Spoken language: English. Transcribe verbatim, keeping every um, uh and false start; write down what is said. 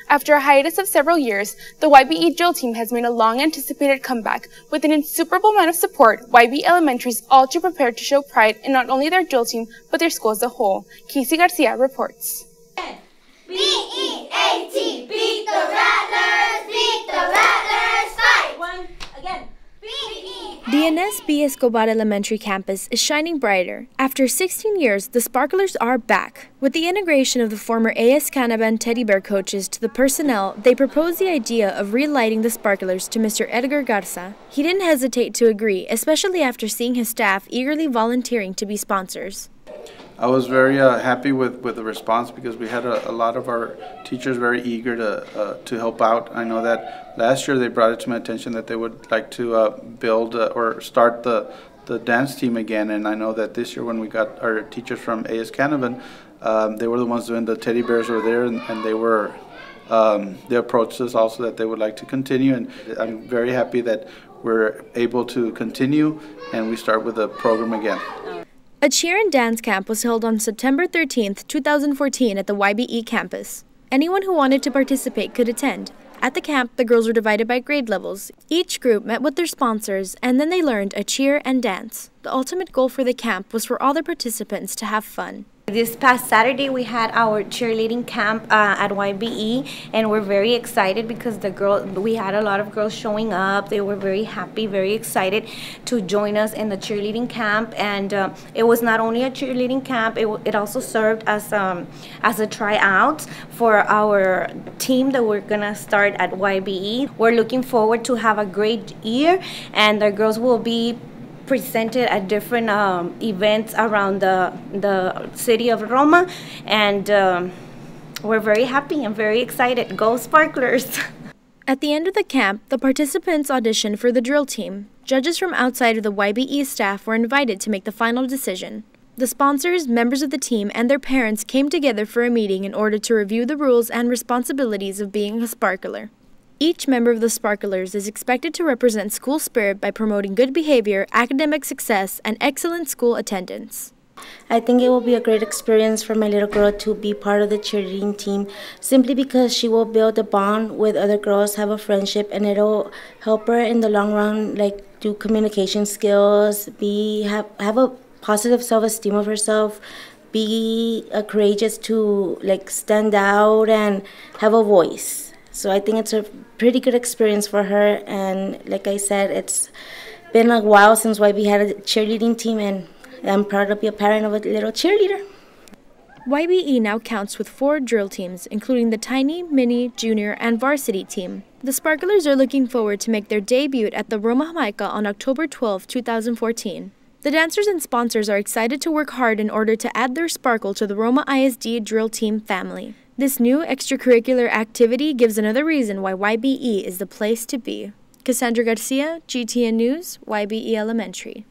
After a hiatus of several years, the Y B E drill team has made a long-anticipated comeback. With an insuperable amount of support, Y B E Elementary is all too prepared to show pride in not only their drill team, but their school as a whole. Casey Garcia reports. B E A T, beat the Rattlers, beat the Rattlers, fight! One, again. B E A T. The Inés B. Escobar Elementary campus is shining brighter. After sixteen years, the Sparklers are back. With the integration of the former A S Canaban teddy bear coaches to the personnel, they proposed the idea of relighting the Sparklers to Mister Edgar Garza. He didn't hesitate to agree, especially after seeing his staff eagerly volunteering to be sponsors. I was very uh, happy with, with the response because we had a, a lot of our teachers very eager to uh, to help out. I know that last year they brought it to my attention that they would like to uh, build uh, or start the the dance team again, and I know that this year when we got our teachers from A S Canavan, um, they were the ones doing the teddy bears over there, and, and they were um, they approached us also that they would like to continue, and I'm very happy that we're able to continue and we start with the program again. A cheer and dance camp was held on September thirteenth, two thousand fourteen at the Y B E campus. Anyone who wanted to participate could attend. At the camp, the girls were divided by grade levels. Each group met with their sponsors, and then they learned a cheer and dance. The ultimate goal for the camp was for all the participants to have fun. This past Saturday, we had our cheerleading camp uh, at Y B E, and we're very excited because the girl, we had a lot of girls showing up. They were very happy, very excited to join us in the cheerleading camp. And uh, it was not only a cheerleading camp; it, it also served as um, as a tryout for our team that we're gonna start at Y B E. We're looking forward to have a great year, and the girls will be presented at different um, events around the, the city of Roma, and um, we're very happy and very excited. Go Sparklers! At the end of the camp, the participants auditioned for the drill team. Judges from outside of the Y B E staff were invited to make the final decision. The sponsors, members of the team, and their parents came together for a meeting in order to review the rules and responsibilities of being a Sparkler. Each member of the Sparklers is expected to represent school spirit by promoting good behavior, academic success, and excellent school attendance. I think it will be a great experience for my little girl to be part of the cheerleading team, simply because she will build a bond with other girls, have a friendship, and it'll help her in the long run, like do communication skills, be have, have a positive self-esteem of herself, be uh, courageous to like stand out and have a voice. So I think it's a pretty good experience for her, and like I said, it's been a while since Y B had a cheerleading team, and I'm proud to be a parent of a little cheerleader. Y B E now counts with four drill teams, including the tiny, mini, junior, and varsity team. The Sparklers are looking forward to make their debut at the Roma Jamaica on October twelfth, two thousand fourteen. The dancers and sponsors are excited to work hard in order to add their sparkle to the Roma I S D drill team family. This new extracurricular activity gives another reason why Y B E is the place to be. Cassandra Garcia, G T N News, Y B E Elementary.